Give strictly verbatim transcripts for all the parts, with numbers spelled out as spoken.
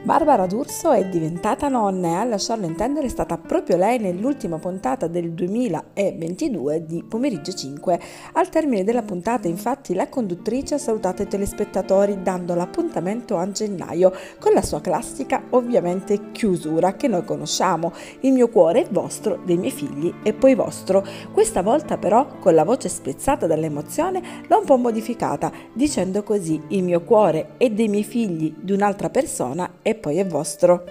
Barbara D'Urso è diventata nonna e a lasciarlo intendere è stata proprio lei nell'ultima puntata del duemilaventidue di Pomeriggio cinque. Al termine della puntata, infatti, la conduttrice ha salutato i telespettatori dando l'appuntamento a gennaio con la sua classica, ovviamente, chiusura che noi conosciamo: il mio cuore è vostro, dei miei figli e poi vostro. Questa volta però, con la voce spezzata dall'emozione, l'ha un po' modificata, dicendo così: il mio cuore è dei miei figli, di un'altra persona e poi è vostro.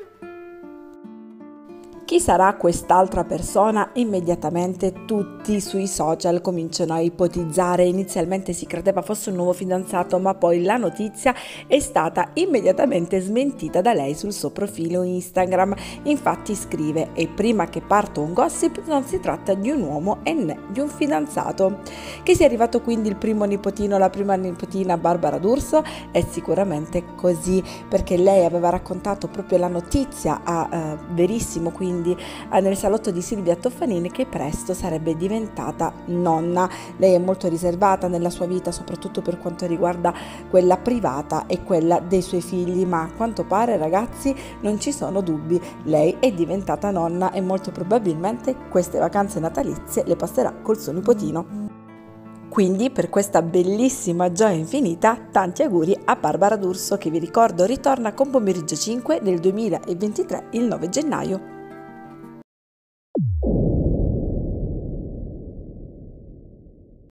Chi sarà quest'altra persona? Immediatamente tutti sui social cominciano a ipotizzare. Inizialmente si credeva fosse un nuovo fidanzato, ma poi la notizia è stata immediatamente smentita da lei sul suo profilo Instagram. Infatti scrive: e prima che parta un gossip, non si tratta di un uomo e né di un fidanzato. Che sia arrivato quindi il primo nipotino, la prima nipotina Barbara D'Urso? È sicuramente così, perché lei aveva raccontato proprio la notizia a eh, Verissimo, quindi nel salotto di Silvia Toffanin, che presto sarebbe diventata nonna. Lei è molto riservata nella sua vita, soprattutto per quanto riguarda quella privata e quella dei suoi figli, ma a quanto pare, ragazzi, non ci sono dubbi, lei è diventata nonna e molto probabilmente queste vacanze natalizie le passerà col suo nipotino. Quindi, per questa bellissima gioia infinita, tanti auguri a Barbara D'Urso, che vi ricordo ritorna con Pomeriggio cinque nel duemilaventitré il nove gennaio.